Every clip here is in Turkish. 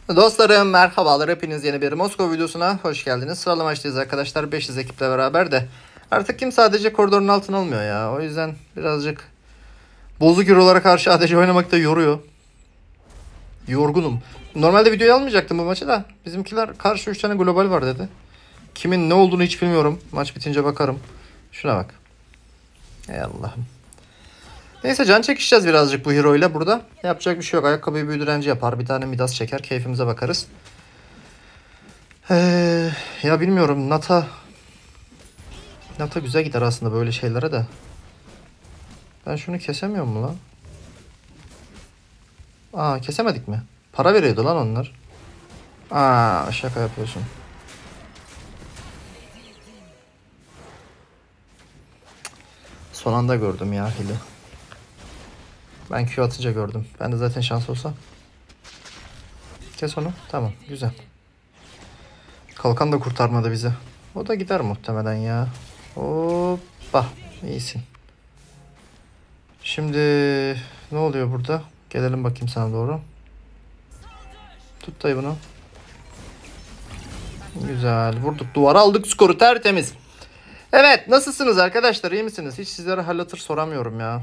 Dostlarım merhabalar, hepiniz yeni bir Moskova videosuna hoş geldiniz. Sıralamaçtayız arkadaşlar, 500 ekiple beraber de. Artık kim sadece koridorun altına almıyor ya. O yüzden birazcık bozuk eurolara karşı ADC oynamak da yoruyor. Yorgunum. Normalde videoyu almayacaktım bu maçı da. Bizimkiler karşı 3 tane global var dedi. Kimin ne olduğunu hiç bilmiyorum. Maç bitince bakarım. Şuna bak. Ey Allah'ım. Neyse, can çekişeceğiz birazcık bu hero ile burada. Yapacak bir şey yok. Ayakkabıyı büyü direnci yapar. Bir tane Midas çeker. Keyfimize bakarız. Ya bilmiyorum. Nata güzel gider aslında böyle şeylere de. Ben şunu kesemiyorum mu lan? Aa, kesemedik mi? Para veriyordu lan onlar. Aa, şaka yapıyorsun. Son anda gördüm ya hili. Ben Q atınca gördüm. Ben de zaten şans olsa. Kes onu. Tamam, güzel. Kalkan da kurtarmadı bizi. O da gider muhtemelen ya. Hoppa. İyisin. Şimdi ne oluyor burada? Gelelim bakayım sana doğru. Tut dayı bunu. Güzel. Vurduk. Duvara aldık. Skoru tertemiz. Evet. Nasılsınız arkadaşlar? İyi misiniz? Hiç sizlere hal hatır soramıyorum ya.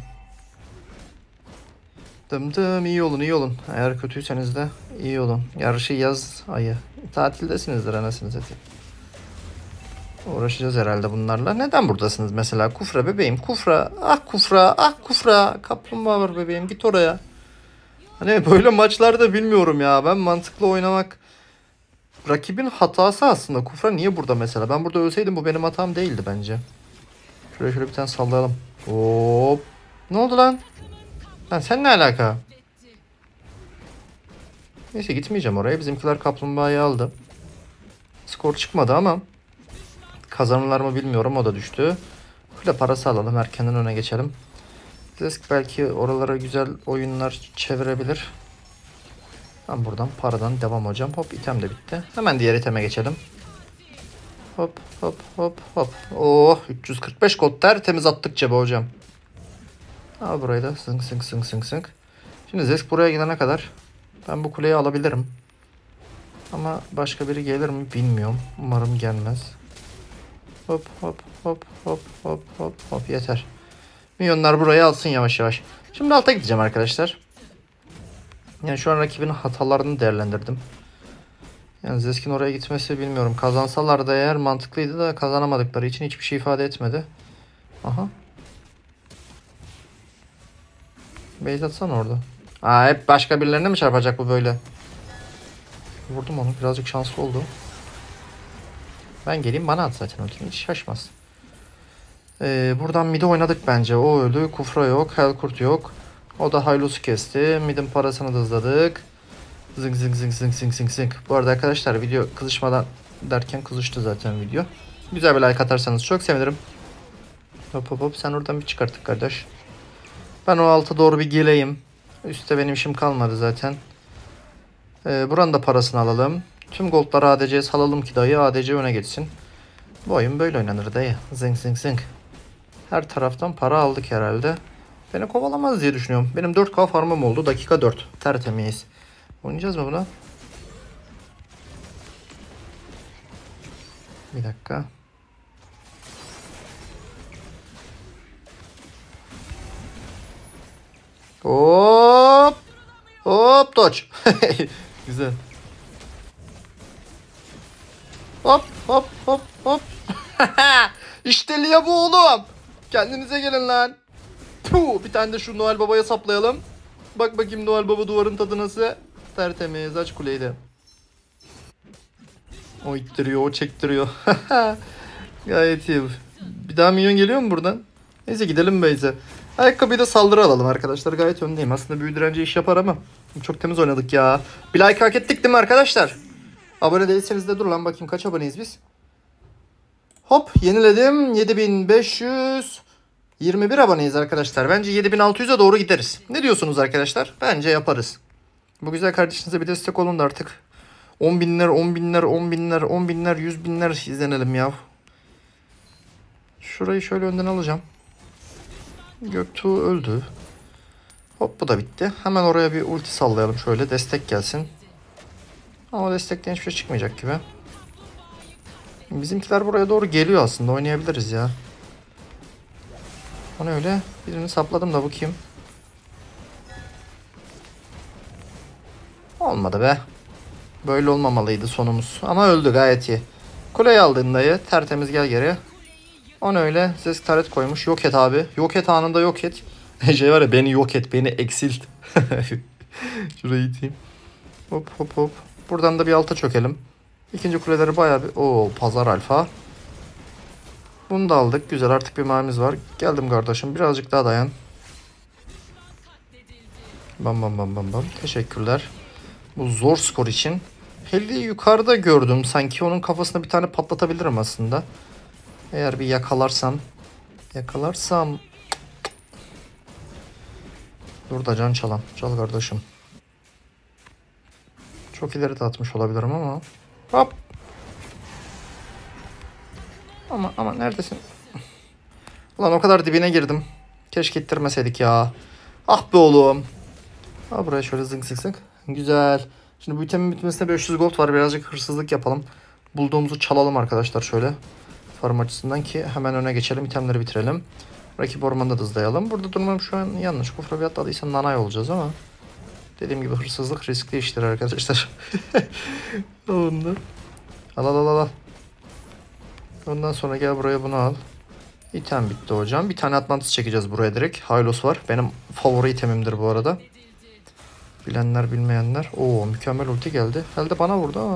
Dım iyi olun, iyi olun. Eğer kötüyseniz de iyi olun. Yarışı yaz ayı. Tatildesinizdir anasını satayım. Uğraşacağız herhalde bunlarla. Neden buradasınız mesela? Kufra bebeğim. Kufra. Ah Kufra. Ah Kufra. Kaplumbağa var bebeğim. Git oraya. Hani böyle maçlarda bilmiyorum ya. Ben mantıklı oynamak rakibin hatası aslında. Kufra niye burada mesela? Ben burada ölseydim bu benim hatam değildi bence. Şöyle bir tane sallayalım. Hop. Ne oldu lan? Lan sen ne alaka? Neyse, gitmeyeceğim oraya. Bizimkiler kaplumbağayı aldı. Skor çıkmadı ama kazanırlar mı bilmiyorum. O da düştü. Kule parası alalım. Erkenden öne geçelim. Zesk belki oralara güzel oyunlar çevirebilir. Ben buradan paradan devam hocam. Hop, item de bitti. Hemen diğer iteme geçelim. Hop hop hop hop. Oh, 345 kod tertemiz attık cebe hocam. Al burayı da sınk sınk sınk sınk sınk. Şimdi Zesk buraya gidene kadar ben bu kuleyi alabilirim. Ama başka biri gelir mi bilmiyorum. Umarım gelmez. Hop hop hop hop hop hop hop, yeter. Milyonlar burayı alsın yavaş yavaş. Şimdi alta gideceğim arkadaşlar. Yani şu an rakibin hatalarını değerlendirdim. Yani Zesk'in oraya gitmesi bilmiyorum. Kazansalar da eğer mantıklıydı da kazanamadıkları için hiçbir şey ifade etmedi. Aha. Base atsana orada. Aa, hep başka birilerine mi çarpacak bu böyle? Vurdum onu. Birazcık şanslı oldu. Ben geleyim, bana at zaten ultimi. Hiç şaşmaz. Buradan mid'e oynadık bence. O öldü. Kufra yok. Hellkurt yok. O da Hylus'u kesti. Mid'in parasını da hızladık. Zınk zınk zınk zınk zınk zınk zınk. Bu arada arkadaşlar, video kızışmadan derken kızıştı zaten video. Güzel bir like atarsanız çok sevinirim. Hop hop hop, sen oradan bir çıkarttık kardeş. Ben o alta doğru bir geleyim. Üste benim işim kalmadı zaten. Buranın da parasını alalım. Tüm goldları ADC'ye salalım ki dayı ADC öne geçsin. Bu oyun böyle oynanır dayı. Zınk zınk zınk. Her taraftan para aldık herhalde. Beni kovalamaz diye düşünüyorum. Benim 4K farmım oldu. Dakika 4. Tertemiz. Oynayacağız mı buna? Bir dakika. Hop. Hop dodge. Güzel. Hop hop hop hop. İşte Lia bu oğlum. Kendinize gelin lan. Puh, bir tane de şu Noel Baba'ya saplayalım. Bak bakayım Noel Baba duvarın tadı nasıl. Tertemiz, aç kuleyi de. O ittiriyor, o çektiriyor. Gayet iyi. Bir daha minyon geliyor mu buradan? Neyse, gidelim base'e. Ayakkabıyı da saldırı alalım arkadaşlar. Gayet öndeyim. Aslında büyü direnci iş yapar ama çok temiz oynadık ya. Bir like hak ettik değil mi arkadaşlar? Abone değilseniz de dur lan, bakayım kaç aboneyiz biz. Hop, yeniledim. 7521 aboneyiz arkadaşlar. Bence 7600'e doğru gideriz. Ne diyorsunuz arkadaşlar? Bence yaparız. Bu güzel kardeşinize bir destek olun da artık 10 binler, 10 binler, 10 binler, 10 binler, 100 binler izlenelim ya. Şurayı şöyle önden alacağım. Göktuğ öldü. Hop, bu da bitti. Hemen oraya bir ulti sallayalım şöyle, destek gelsin. Ama destekten hiçbir şey çıkmayacak gibi. Bizimkiler buraya doğru geliyor aslında. Oynayabiliriz ya. O ne öyle? Birini sapladım da bu kim? Olmadı be. Böyle olmamalıydı sonumuz. Ama öldü gayet iyi. Kuleyi aldın dayı. Tertemiz gel geri. O ne öyle? Zesk taret koymuş. Yok et abi. Yok et anında yok et. Şey var ya, beni yok et. Beni eksilt. Şurayı iteyim. Hop hop hop. Buradan da bir alta çökelim. İkinci kuleleri bayağı bir... Oo, pazar alfa. Bunu da aldık. Güzel, artık bir mavimiz var. Geldim kardeşim. Birazcık daha dayan. Bam bam bam bam bam. Teşekkürler. Bu zor skor için. Helli'yi yukarıda gördüm. Sanki onun kafasına bir tane patlatabilirim aslında. Eğer bir yakalarsam. Yakalarsam. Dur da can çalan. Çal kardeşim. Çok ileri de atmış olabilirim ama. Hop. Ama neredesin? Ulan o kadar dibine girdim. Keşke ittirmeseydik ya. Ah be oğlum. Ha, buraya şöyle zınk zınk zınk. Güzel. Şimdi bu itemin bitmesine 500 gold var. Birazcık hırsızlık yapalım. Bulduğumuzu çalalım arkadaşlar şöyle. Farm açısından ki hemen öne geçelim. İtemleri bitirelim. Rakip ormanda da hızlayalım. Burada durmam şu an yanlış. Kufra bir atladıysa nanay olacağız ama. Dediğim gibi hırsızlık riskli iştir arkadaşlar. Ondan. Al. Ondan sonra gel buraya bunu al. İtem bitti hocam. Bir tane Atlantis çekeceğiz buraya direkt. Hylos var. Benim favori itemimdir bu arada. Bilenler bilmeyenler. Oo, mükemmel ulti geldi. Elde bana vurdu ama.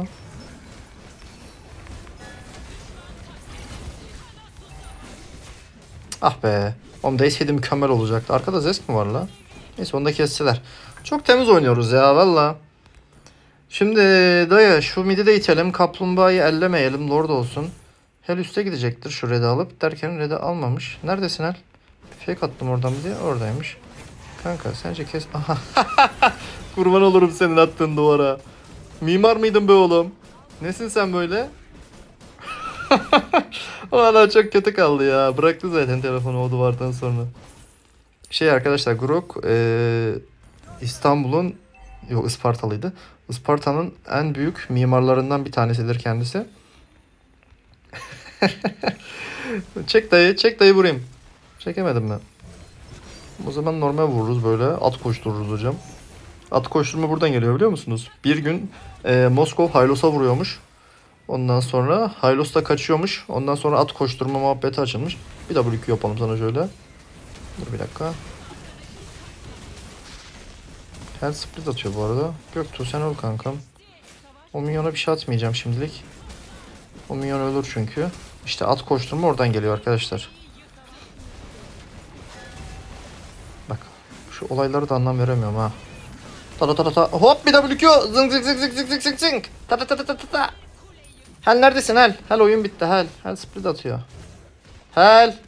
Ah be. Oğlum değseydi mükemmel olacaktı. Arkada Zesk mi var la? Neyse, onu da kesseler. Çok temiz oynuyoruz ya valla. Şimdi dayı şu midi de itelim. Kaplumbağayı ellemeyelim. Lord olsun. Hel üste gidecektir şu red'i alıp. Derken red'i almamış. Neredesin Hel? Fake attım oradan bir de. Oradaymış. Kanka sence kes... Aha. Kurban olurum senin attığın duvara. Mimar mıydın be oğlum? Nesin sen böyle? O hala çok kötü kaldı ya. Bıraktı zaten telefonu o duvardan sonra. Şey arkadaşlar, Grok İstanbul'un, yok Ispartalıydı. Isparta'nın en büyük mimarlarından bir tanesidir kendisi. Çek dayı vurayım. Çekemedim ben. O zaman normal vururuz böyle. At koştururuz hocam. At koşturma buradan geliyor biliyor musunuz? Bir gün Moskov Hylos'a vuruyormuş. Ondan sonra Hylos da kaçıyormuş. Ondan sonra at koşturma muhabbeti açılmış. Bir WQ yapalım sana şöyle. Dur bir dakika. Her split atıyor bu arada. Göktuğ sen ol kankam. O minyona bir şey atmayacağım şimdilik. O minyon ölür çünkü. İşte at koşturma oradan geliyor arkadaşlar. Bak şu olayları da anlam veremiyorum ha. Ta hop bir WQ zıng zıng zıng zıng zıng zıng zıng zıng. Ta. Hel neredesin Hel? Hel oyun bitti Hel. Hel split atıyor. Hel.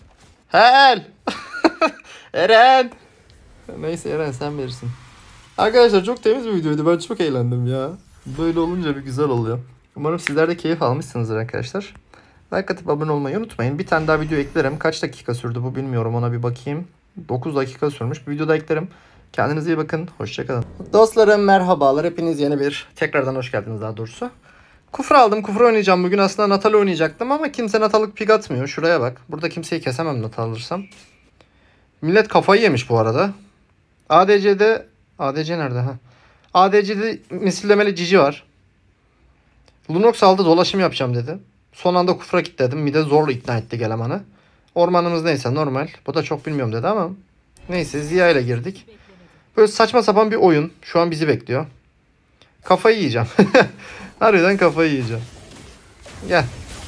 Eren. Neyse Eren sen verirsin. Arkadaşlar çok temiz bir videoydu. Ben çok eğlendim ya. Böyle olunca bir güzel oluyor. Umarım sizler de keyif almışsınızdır arkadaşlar. Like atıp abone olmayı unutmayın. Bir tane daha video eklerim. Kaç dakika sürdü bu bilmiyorum. Ona bir bakayım. 9 dakika sürmüş. Bir videoda eklerim. Kendinize iyi bakın. Hoşçakalın. Dostlarım merhabalar. Hepiniz yeni bir... Tekrardan hoş geldiniz daha doğrusu. Kufra aldım. Kufra oynayacağım bugün. Aslında Natal oynayacaktım ama kimse Natal'lık pik atmıyor. Şuraya bak. Burada kimseyi kesemem Natal alırsam. Millet kafayı yemiş bu arada. ADC'de... ADC nerede ha? ADC'de misillemeli Cici var. Lunox aldı, dolaşım yapacağım dedi. Son anda Kufra git dedim. Bir de zorla ikna etti elemanı. Ormanımız neyse normal. Bu da çok bilmiyorum dedi ama. Neyse Ziya ile girdik. Böyle saçma sapan bir oyun. Şu an bizi bekliyor. Kafayı yiyeceğim. Harbiden kafayı yiyeceğim. Gel.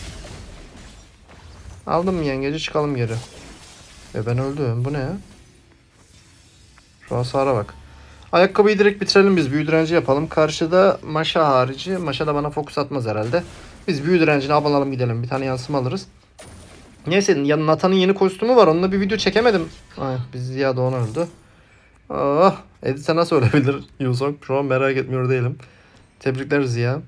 Aldım mı yengeci, çıkalım geri. Ben öldüm. Bu ne ya? Şu hasara bak. Ayakkabıyı direkt bitirelim biz. Büyü direnci yapalım. Karşıda Maşa harici. Maşa da bana fokus atmaz herhalde. Biz büyü direncine abanalım gidelim. Bir tane yansıma alırız. Neyse Nathan'ın yeni kostümü var. Onunla bir video çekemedim. Ay, biz Ziya da ona öldü. Ah, Edit'e nasıl ölebilir Yusong? Şu an merak etmiyor değilim. Tebrikler Ziya.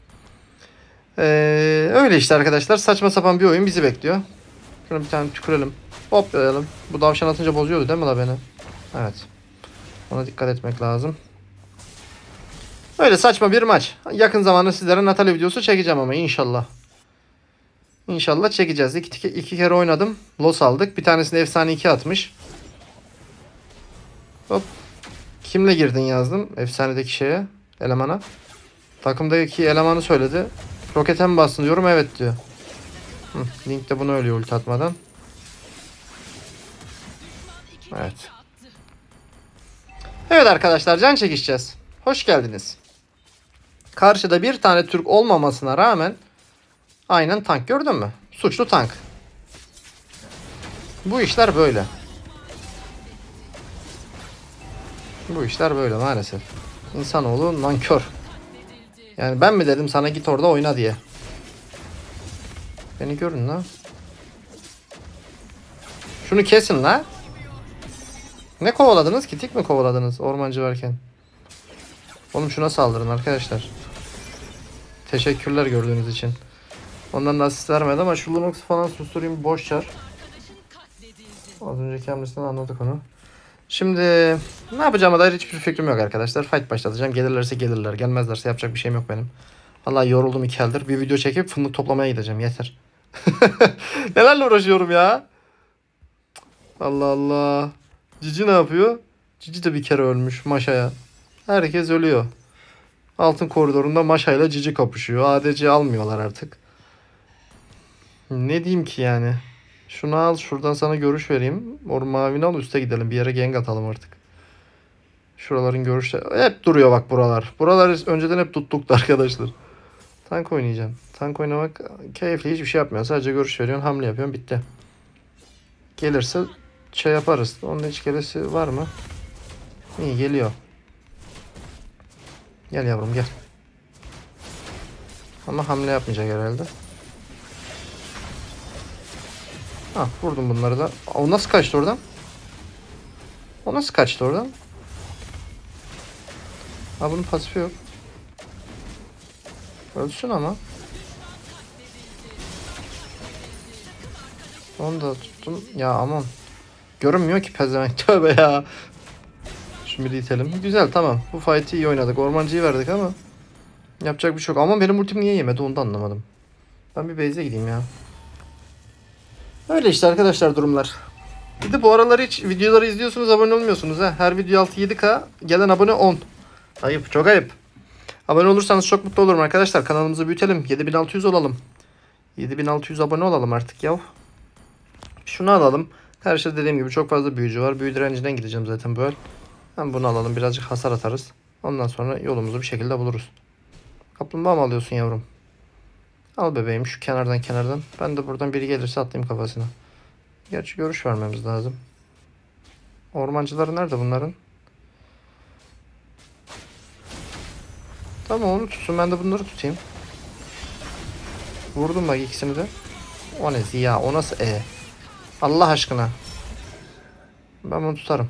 Öyle işte arkadaşlar. Saçma sapan bir oyun bizi bekliyor. Şuna bir tane tükürelim. Hop yapalım. Bu davşan atınca bozuyordu değil mi la beni? Evet. Ona dikkat etmek lazım. Öyle saçma bir maç. Yakın zamanda sizlere Natalie videosu çekeceğim ama inşallah. İnşallah çekeceğiz. İki kere oynadım. Loss aldık. Bir tanesinde efsane 2 atmış. Hop. Kimle girdin yazdım. Efsanedeki şeye. Elemana. Takımdaki elemanı söyledi. Rokete mi bastın diyorum. Evet diyor. Link de bunu ölüyor ulti atmadan. Evet. Evet arkadaşlar, can çekişeceğiz. Hoş geldiniz. Karşıda bir tane Türk olmamasına rağmen aynen tank, gördün mü? Suçlu tank. Bu işler böyle. Bu işler böyle maalesef. İnsanoğlu nankör. Yani ben mi dedim sana git orada oyna diye. Beni görün la. Şunu kesin la. Ne kovaladınız ki? Tik mi kovaladınız ormancı varken? Oğlum şuna saldırın arkadaşlar. Teşekkürler gördüğünüz için. Ondan da asist vermedi ama şu Lunox'u falan susturayım, boş çar. Az önceki hamlesinden anladık onu. Şimdi ne yapacağıma dair hiçbir fikrim yok arkadaşlar. Fight başlatacağım. Gelirlerse gelirler. Gelmezlerse yapacak bir şeyim yok benim. Vallahi yoruldum 2 aydır. Bir video çekip fındık toplamaya gideceğim. Yeter. Nelerle uğraşıyorum ya. Allah Allah. Cici ne yapıyor? Cici de bir kere ölmüş Maşa'ya. Herkes ölüyor. Altın koridorunda Maşa ile Cici kapışıyor. ADC almıyorlar artık. Ne diyeyim ki yani. Şunu al, şuradan sana görüş vereyim. Mavini al, üste gidelim. Bir yere gank atalım artık. Şuraların görüşleri hep duruyor bak buralar. Buralar önceden hep tuttuktu arkadaşlar. Tank oynayacağım. Tank oynamak keyifli, hiçbir şey yapmıyor. Sadece görüş veriyorsun, hamle yapıyorsun, bitti. Gelirse şey yaparız. Onun hiç gelesi var mı? İyi geliyor. Gel yavrum gel. Ama hamle yapmayacak herhalde. Ha, vurdum bunları da. O nasıl kaçtı oradan? O nasıl kaçtı oradan? Ha, bunun pasifi yok. Ölsün ama. Onu da tuttum. Ya aman. Görünmüyor ki pezevenk. Tövbe ya. Şimdi de itelim. Güzel, tamam. Bu fight'i iyi oynadık. Ormancıyı verdik ama yapacak bir şey yok. Ama benim ultim niye yemedi onu da anlamadım. Ben bir base'e gideyim ya. Öyle işte arkadaşlar durumlar. Bir de bu aralar hiç videoları izliyorsunuz, abone olmuyorsunuz ha. Her video 6-7K, gelen abone 10. Ayıp, çok ayıp. Abone olursanız çok mutlu olurum arkadaşlar. Kanalımızı büyütelim. 7600 olalım. 7600 abone olalım artık ya. Şunu alalım. Karşıda dediğim gibi çok fazla büyücü var. Büyü direncinden gideceğim zaten böyle. Hem bunu alalım, birazcık hasar atarız. Ondan sonra yolumuzu bir şekilde buluruz. Kaplumbağa mı alıyorsun yavrum? Al bebeğim şu kenardan. Ben de buradan biri gelirse atlayayım kafasına. Gerçi görüş vermemiz lazım. Ormancıları nerede bunların? Tamam, onu tutsun, ben de bunları tutayım. Vurdum bak ikisini de. O ne Ziya, o nasıl Allah aşkına. Ben bunu tutarım.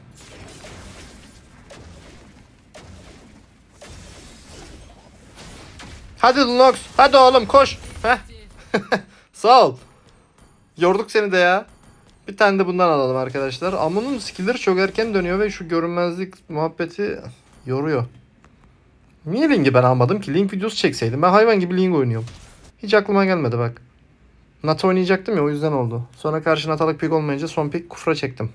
Hadi Lunox. Hadi oğlum koş. Heh. Sağ ol. Yorduk seni de ya. Bir tane de bundan alalım arkadaşlar. Amun'un skill'leri çok erken dönüyor ve şu görünmezlik muhabbeti yoruyor. Niye Link'i ben almadım ki? Link videosu çekseydim. Ben hayvan gibi Link oynuyorum. Hiç aklıma gelmedi bak. Nata oynayacaktım ya, o yüzden oldu. Sonra karşı Natalık pik olmayınca son pik kufra çektim.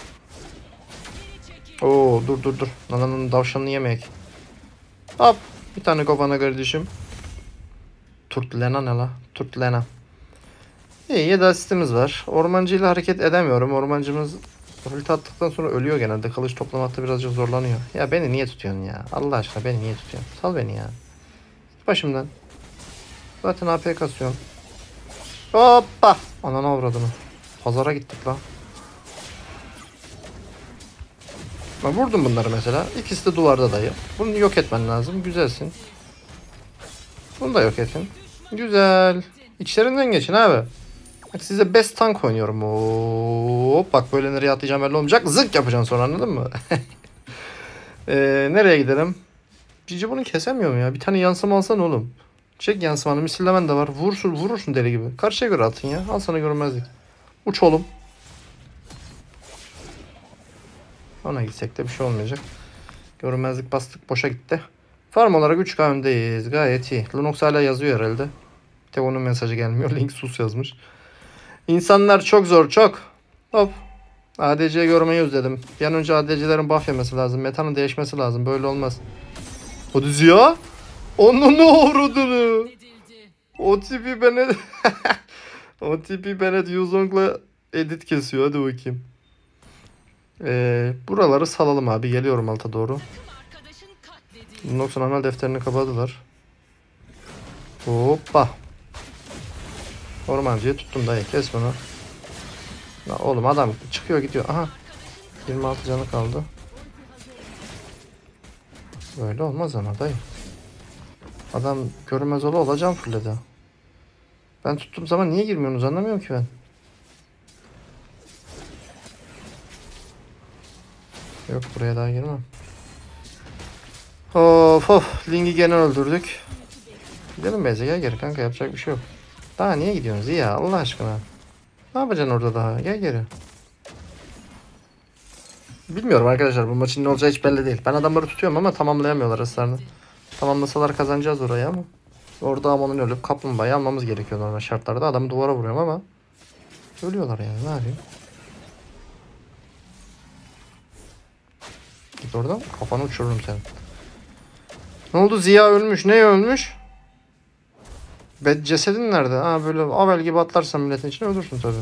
Oo dur. Nana'nın davşanını yemek. Hop. Bir tane kofana kardeşim. Turtlena ne la? Turtlena. İyi, 7 asistimiz var. Ormancıyla hareket edemiyorum. Ormancımız ulti attıktan sonra ölüyor genelde. Kılıç toplamakta birazcık zorlanıyor. Ya beni niye tutuyorsun ya? Allah aşkına beni niye tutuyorsun? Sal beni ya. Git başımdan. Zaten AP kasıyorum. Hoppa. Ananı avradını. Pazara gittik lan. Ben vurdum bunları mesela. İkisi de duvarda dayı. Bunu yok etmen lazım. Güzelsin. Bunu da yok etin. Güzel. İçlerinden geçin abi. Bak size best tank oynuyorum. Hop, bak böyle nereye atlayacağım belli olmayacak. Zık yapacaksın sonra, anladın mı? Nereye gidelim? Cici bunu kesemiyor mu ya? Bir tane yansıma alsan oğlum. Çek yansımanı, misillemen de var. Vurursun deli gibi. Karşıya göre atın ya. Al sana görünmezlik. Uç oğlum. Ona gitsek de bir şey olmayacak. Görünmezlik bastık, boşa gitti. Farm olarak 3K öndeyiz. Gayet iyi. Lunox hala yazıyor herhalde. Tek onun mesajı gelmiyor. Link sus yazmış. İnsanlar çok zor çok. Hop. ADC görmeyi özledim. Bir an önce ADC'lerin buff yemesi lazım. Metanın değişmesi lazım. Böyle olmaz. Hadi Ziya. Onun ne uğradığını. OTP Bennett. OTP Bennett Yuzong'la edit kesiyor. Hadi bakayım. Buraları salalım abi. Geliyorum alta doğru. Lunox'un amel defterini kapadılar. Hoppa. Ormancıyı tuttum dayı. Kes bunu. Ya oğlum adam çıkıyor gidiyor. Aha. 26 canı kaldı. Böyle olmaz ama dayı. Adam görünmez olacağım fulledi. Ben tuttuğum zaman niye girmiyorsunuz anlamıyorum ki ben. Yok buraya daha girmem. Of of. Ling'i gene öldürdük. Gidelim Beyze gel geri kanka yapacak bir şey yok. Daha niye gidiyorsunuz ya Allah aşkına. Ne yapacaksın orada daha? Gel geri. Bilmiyorum arkadaşlar bu maçın ne olacağı hiç belli değil. Ben adamları tutuyorum ama tamamlayamıyorlar ısrarını. Tamamlasalar kazanacağız orayı ama. Orada Amon'un ölüp kaplumbağayı almamız gerekiyor normal şartlarda. Adamı duvara vuruyorum ama. Ölüyorlar yani ne yapayım. Git oradan kafanı uçururum senin. Ne oldu Ziya ölmüş. Ne ölmüş? Cesedin nerede? Ha böyle avel gibi atlarsan milletin içine ölürsün tabii.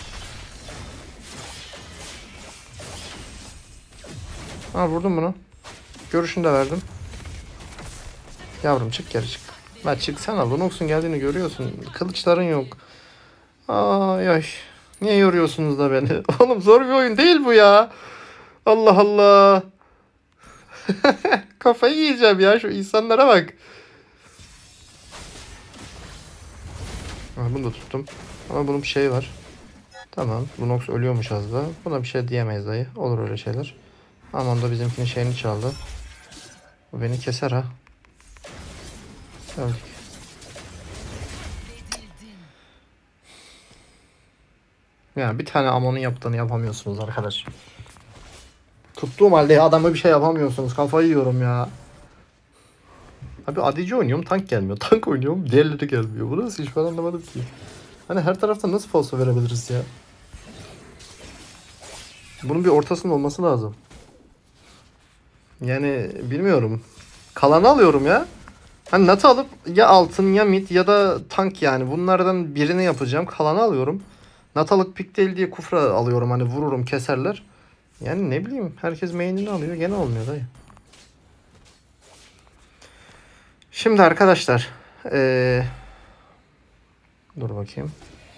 Ha vurdum bunu. Görüşünü de verdim. Yavrum çık geri çık. Ben çıksana Lunox'un geldiğini görüyorsun. Kılıçların yok. Ay ay. Niye yoruyorsunuz da beni? Oğlum zor bir oyun değil bu ya. Allah Allah. Kafayı yiyeceğim ya şu insanlara bak. Ha, bunu da tuttum. Ama bunun bir şey var. Tamam. Lunox ölüyormuş az da. Buna bir şey diyemeyiz dayı. Olur öyle şeyler. Aman da bizimkinin şeyini çaldı. Bu beni keser ha. Öldük. Ya bir tane Amon'un yaptığını yapamıyorsunuz arkadaş. Tuttuğum halde adama bir şey yapamıyorsunuz. Kafayı yiyorum ya. Abi ADC oynuyorum tank gelmiyor. Tank oynuyorum diğerleri gelmiyor. Bu nasıl iş ben anlamadım ki. Hani her tarafta nasıl falso verebiliriz ya? Bunun bir ortasının olması lazım. Yani bilmiyorum. Kalanı alıyorum ya. Hani natı alıp ya altın ya mid ya da tank yani. Bunlardan birini yapacağım. Kalanı alıyorum. Natalık pik değil diye kufra alıyorum. Hani vururum keserler. Yani ne bileyim. Herkes main'ini alıyor. Gene olmuyor dayı. Şimdi arkadaşlar. Dur bakayım.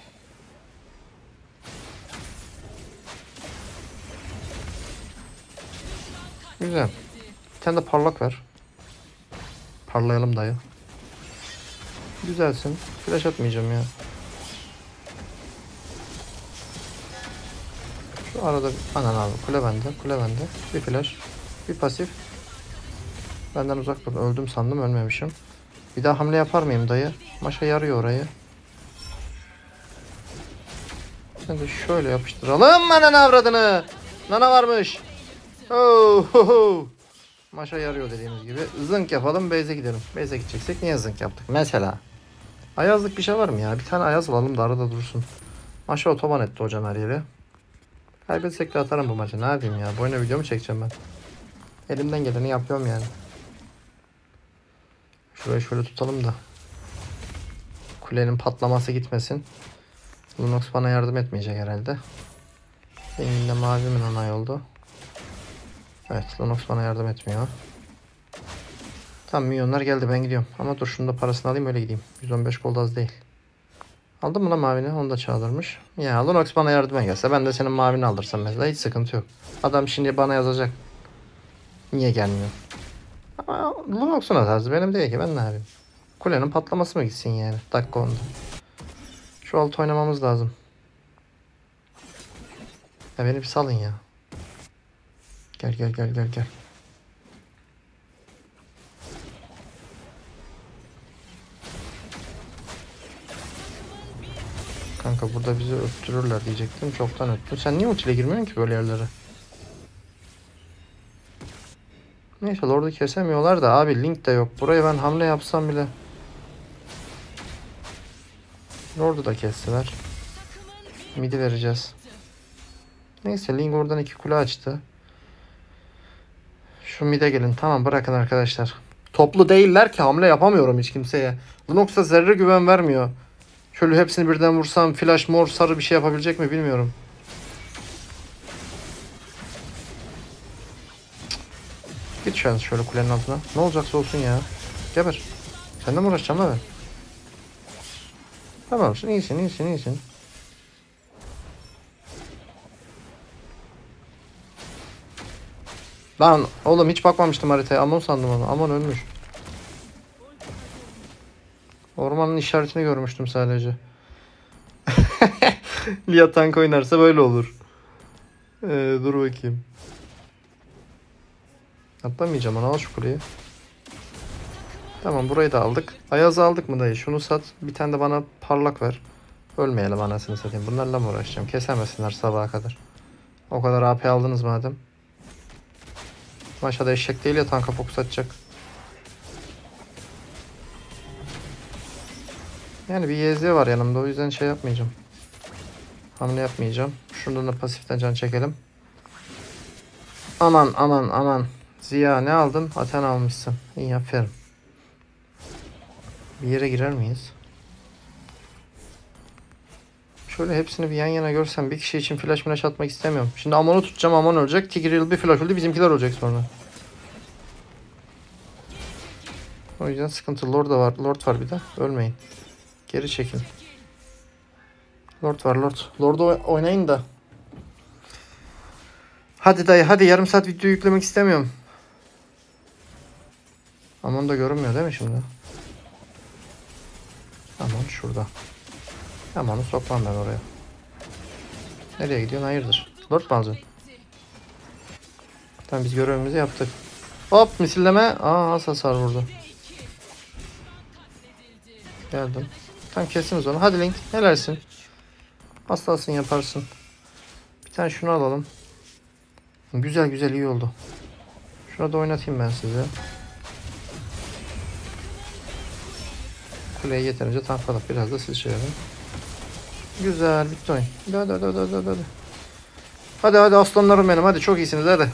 Güzel. Bir tane de parlak ver. Parlayalım dayı. Güzelsin. Flash atmayacağım ya. Şu arada anan abi kule bende. Kule bende. Bir flash. Bir pasif. Benden uzak dur. Öldüm sandım ölmemişim. Bir daha hamle yapar mıyım dayı? Maşa yarıyor orayı. Sen de şöyle yapıştıralım anan avradını. Nana varmış. Oh, ho, ho. Maşa yarıyor dediğimiz gibi. Zınk yapalım base'e gidelim. Base'e gideceksek niye zınk yaptık? Mesela. Ayazlık bir şey var mı ya? Bir tane ayaz alalım da arada dursun. Maşa otoban etti hocam her yere. Kaybetsek de atarım bu maçı. Ne yapayım ya? Bu oyuna video mu çekeceğim ben? Elimden geleni yapıyorum yani. Şurayı şöyle tutalım da. Kulenin patlaması gitmesin. Lunox bana yardım etmeyecek herhalde. Benim de mavimin onay oldu. Evet Lunox bana yardım etmiyor. Tamam milyonlar geldi ben gidiyorum. Ama dur şunu da parasını alayım öyle gideyim. 115 gold az değil. Aldın mı lan mavini? Onu da çağırmış. Ya Lunox bana yardıma gelse ben de senin mavini alırsam mesela hiç sıkıntı yok. Adam şimdi bana yazacak. Niye gelmiyor? Ama Lunox'un hatası benim değil ki ben ne yapayım? Kulenin patlaması mı gitsin yani? Dakika onda. Şu altı oynamamız lazım. Ya beni bir salın ya. Gel gel gel gel gel. Kanka burada bizi öttürürler diyecektim. Çoktan öttü. Sen niye ultiyle girmiyorsun ki böyle yerlere? Neyse Lord'u kesemiyorlar da abi Link de yok. Buraya ben hamle yapsam bile. Lord'u da kestiler. Midi vereceğiz. Neyse Link oradan 2 kule açtı. Şu mid'e gelin. Tamam bırakın arkadaşlar. Toplu değiller ki hamle yapamıyorum hiç kimseye. Lunox'a zerre güven vermiyor. Şöyle hepsini birden vursam flash mor sarı bir şey yapabilecek mi bilmiyorum. Git şöyle kulenin altına. Ne olacaksa olsun ya. Geber. Senden mi uğraşacağım lan ben? Tamamsın, iyisin. Lan oğlum hiç bakmamıştım haritaya. Amon sandım onu. Amon ölmüş. Ormanın işaretini görmüştüm sadece. Lia tank oynarsa böyle olur. Dur bakayım. Atlamayacağım ona, al şu kuleyi. Tamam burayı da aldık. Ayaz'ı aldık mı dayı? Şunu sat. Bir tane de bana parlak ver. Ölmeyelim anasını satayım. Bunlarla mı uğraşacağım? Kesemesinler sabaha kadar. O kadar AP aldınız madem. Aşağıda eşek değil ya, tanka fokus atacak. Yani bir YZ var yanımda, o yüzden şey yapmayacağım. Hamle yapmayacağım. Şuradan da pasiften can çekelim. Aman. Ziya ne aldın? Aten almışsın. İyi aferin. Bir yere girer miyiz? Şöyle hepsini bir yan yana görsem, bir kişi için flash atmak istemiyorum. Şimdi Amon'u tutacağım, Amon ölecek. Tigreal bir flash öldü, bizimkiler olacak sonra. O yüzden sıkıntı. Lord var bir de. Ölmeyin. Geri çekin. Lord var. Lord'u oynayın da. Hadi dayı hadi, yarım saat video yüklemek istemiyorum. Amon da görünmüyor değil mi şimdi? Amon şurada. Amon'u sokmam ben oraya. Nereye gidiyorsun? Hayırdır? Lord mu alacaksın? Tamam biz görevimizi yaptık. Hop misilleme. Az hasar vurdu. Geldim. Tamam kestiniz onu. Hadi Link. Helalsin. Hastasın yaparsın. Bir tane şunu alalım. Güzel iyi oldu. Şuna da oynatayım ben size. Kuleyi yeterince tankladık. Biraz da siz şey yapın. Güzel bitti oyun. Hadi. Hadi aslanlarım benim. Hadi çok iyisiniz hadi.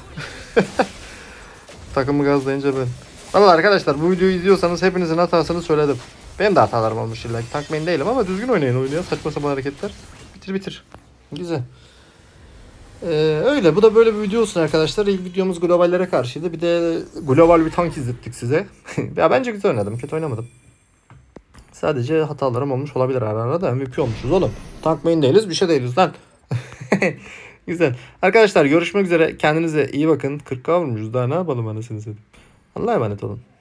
Takımı gazlayınca ben. Valla arkadaşlar bu videoyu izliyorsanız hepinizin hatasını söyledim. Benim de hatalarım olmuş illa ki. Tank main değilim ama düzgün oynayın oyunu ya. Saçma sapan hareketler. Bitir. Güzel. Öyle. Bu da böyle bir video olsun arkadaşlar. İlk videomuz globallere karşıydı. Bir de global bir tank izlettik size. Ya bence güzel oynadım. Kötü oynamadım. Sadece hatalarım olmuş olabilir ara da. MVP olmuşuz oğlum. Tank main değiliz. Bir şey değiliz lan. Güzel. Arkadaşlar görüşmek üzere. Kendinize iyi bakın. 40k vurmuşuz. Daha ne yapalım anasını satayım. Allah'a emanet olun.